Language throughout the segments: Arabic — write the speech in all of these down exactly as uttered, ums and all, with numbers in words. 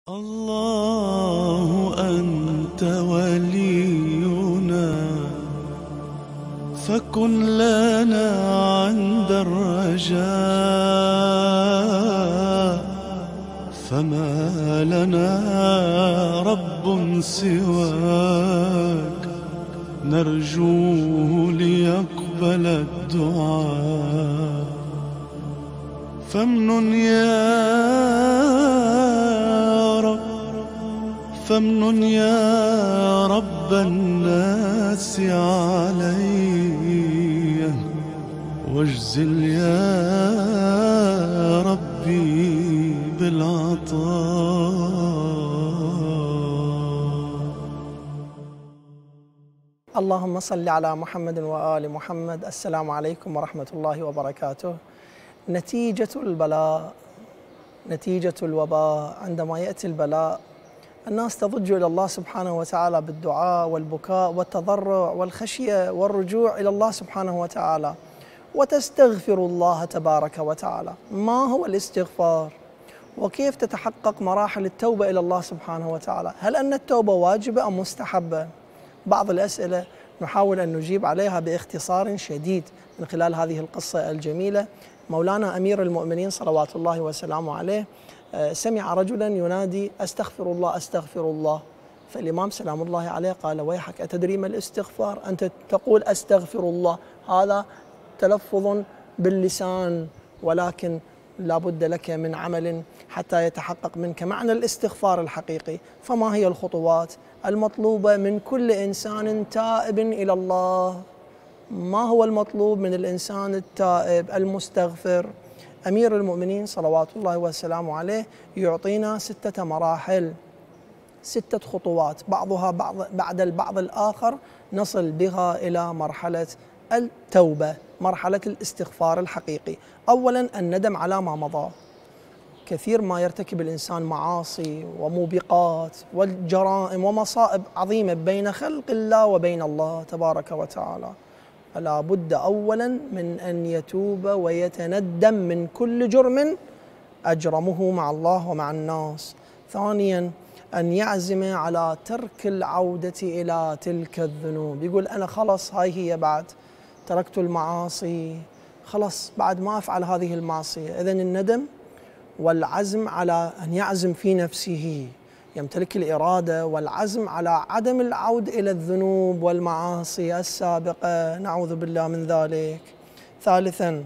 الله أنت ولينا فكن لنا عند الرجاء، فما لنا رب سواك نرجوه ليقبل الدعاء. فامنن يا رب فامنن يا رب الناس علي، واجزل يا ربي بالعطاء. اللهم صل على محمد وآل محمد. السلام عليكم ورحمة الله وبركاته. نتيجة البلاء، نتيجة الوباء، عندما يأتي البلاء الناس تضج إلى الله سبحانه وتعالى بالدعاء والبكاء والتضرع والخشية والرجوع إلى الله سبحانه وتعالى، وتستغفر الله تبارك وتعالى. ما هو الاستغفار؟ وكيف تتحقق مراحل التوبة إلى الله سبحانه وتعالى؟ هل أن التوبة واجبة أم مستحبة؟ بعض الأسئلة نحاول أن نجيب عليها باختصار شديد من خلال هذه القصة الجميلة. مولانا أمير المؤمنين صلوات الله وسلامه عليه سمع رجلا ينادي أستغفر الله أستغفر الله، فالإمام سلام الله عليه قال: ويحك، أتدري ما الاستغفار؟ أنت تقول أستغفر الله، هذا تلفظ باللسان، ولكن لا بد لك من عمل حتى يتحقق منك معنى الاستغفار الحقيقي. فما هي الخطوات المطلوبة من كل إنسان تائب إلى الله؟ ما هو المطلوب من الإنسان التائب المستغفر؟ أمير المؤمنين صلوات الله وسلامه عليه يعطينا ستة مراحل، ستة خطوات، بعضها بعض بعد البعض الآخر نصل بها إلى مرحلة التوبة، مرحلة الاستغفار الحقيقي. أولا الندم على ما مضى. كثير ما يرتكب الإنسان معاصي وموبقات والجرائم ومصائب عظيمة بين خلق الله وبين الله تبارك وتعالى، فلا بد أولا من أن يتوب ويتندم من كل جرم أجرمه مع الله ومع الناس. ثانيا أن يعزم على ترك العودة إلى تلك الذنوب، يقول أنا خلص هاي هي، بعد تركت المعاصي خلص بعد ما أفعل هذه المعصية. إذن الندم والعزم على أن يعزم في نفسه، يمتلك الإرادة والعزم على عدم العود إلى الذنوب والمعاصي السابقة، نعوذ بالله من ذلك. ثالثا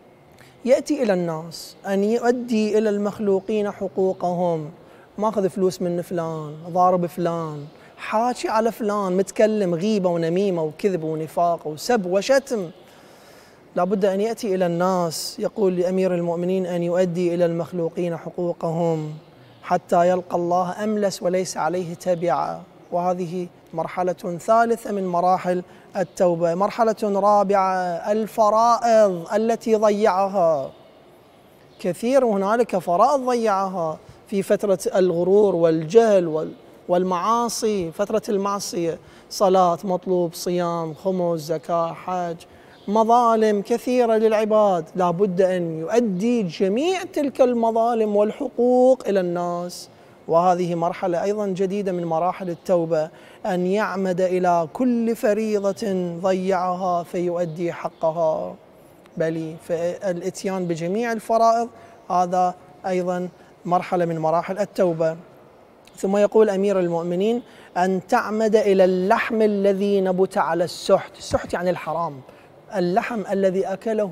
يأتي إلى الناس، أن يؤدي إلى المخلوقين حقوقهم. ماخذ فلوس من فلان، ضارب فلان، حاكي على فلان، متكلم غيبة ونميمة وكذب ونفاق وسب وشتم، لابد أن يأتي إلى الناس. يقول لأمير المؤمنين أن يؤدي إلى المخلوقين حقوقهم حتى يلقى الله أملس وليس عليه تبعة، وهذه مرحلة ثالثة من مراحل التوبة. مرحلة رابعة الفرائض التي ضيعها. كثير هنالك فرائض ضيعها في فترة الغرور والجهل والمعاصي، فترة المعصية، صلاة مطلوب، صيام، خمس، زكاة، حج، مظالم كثيرة للعباد، لا بد أن يؤدي جميع تلك المظالم والحقوق إلى الناس. وهذه مرحلة أيضا جديدة من مراحل التوبة، أن يعمد إلى كل فريضة ضيعها فيؤدي حقها، بل فالإتيان بجميع الفرائض هذا أيضا مرحلة من مراحل التوبة. ثم يقول أمير المؤمنين أن تعمد إلى اللحم الذي نبت على السحت. السحت يعني الحرام، اللحم الذي أكله،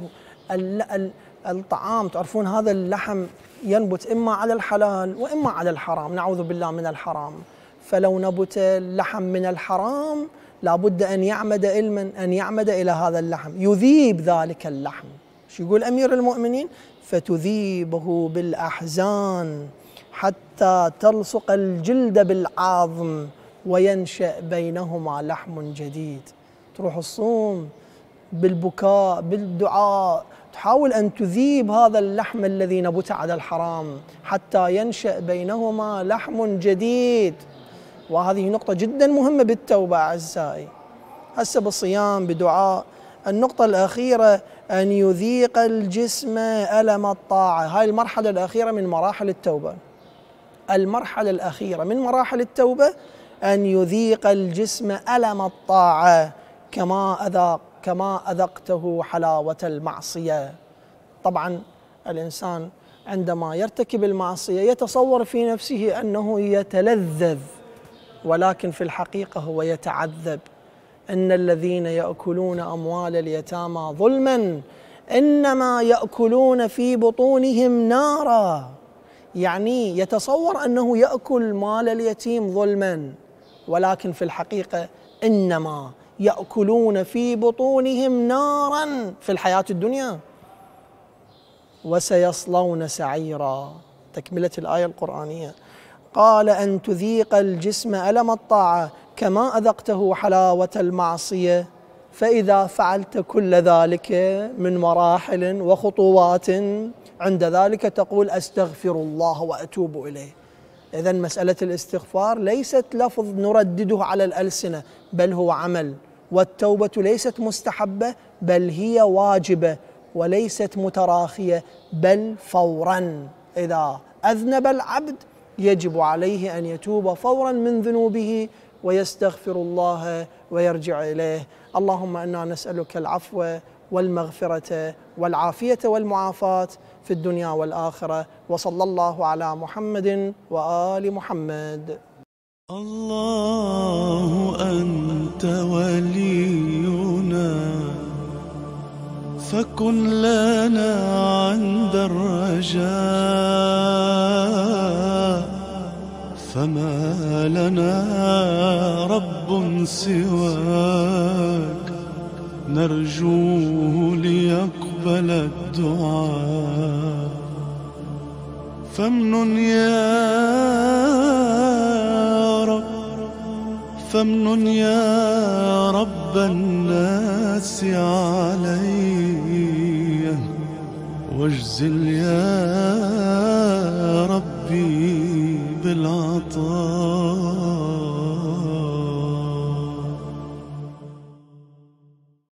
الطعام، تعرفون هذا اللحم ينبت إما على الحلال وإما على الحرام، نعوذ بالله من الحرام. فلو نبت اللحم من الحرام لابد أن يعمد علما أن يعمد إلى هذا اللحم، يذيب ذلك اللحم. شو يقول أمير المؤمنين؟ فتذيبه بالأحزان حتى تلصق الجلد بالعظم وينشأ بينهما لحم جديد. تروح الصوم بالبكاء بالدعاء، تحاول أن تذيب هذا اللحم الذي نبت على الحرام حتى ينشأ بينهما لحم جديد. وهذه نقطة جدا مهمة بالتوبة أعزائي. هسه بالصيام بدعاء. النقطة الأخيرة أن يذيق الجسم ألم الطاعة، هاي المرحلة الأخيرة من مراحل التوبة. المرحلة الأخيرة من مراحل التوبة أن يذيق الجسم ألم الطاعة كما أذاق كما أذقته حلاوة المعصية. طبعا الإنسان عندما يرتكب المعصية يتصور في نفسه أنه يتلذذ، ولكن في الحقيقة هو يتعذب. إن الذين يأكلون أموال اليتامى ظلما إنما يأكلون في بطونهم نارا. يعني يتصور أنه يأكل مال اليتيم ظلما، ولكن في الحقيقة إنما يأكلون في بطونهم نارا في الحياة الدنيا وسيصلون سعيرا. تكملة الآية القرآنية، قال أن تذيق الجسم ألم الطاعة كما أذقته حلاوة المعصية، فإذا فعلت كل ذلك من مراحل وخطوات عند ذلك تقول أستغفر الله وأتوب إليه. إذن مسألة الاستغفار ليست لفظ نردده على الألسنة، بل هو عمل. والتوبة ليست مستحبة بل هي واجبة، وليست متراخية بل فورا. إذا أذنب العبد يجب عليه أن يتوب فورا من ذنوبه ويستغفر الله ويرجع إليه. اللهم إنا نسألك العفو والمغفرة والعافية والمعافاة في الدنيا والآخرة، وصلى الله على محمد وآل محمد. الله أنت ولينا فكن لنا عند الرجاء، فما لنا رب سواك نرجوه ليقبل الدعاء. فامنن يا رب فامنن يا رب الناس علي، واجزل يا ربي بالعطاء.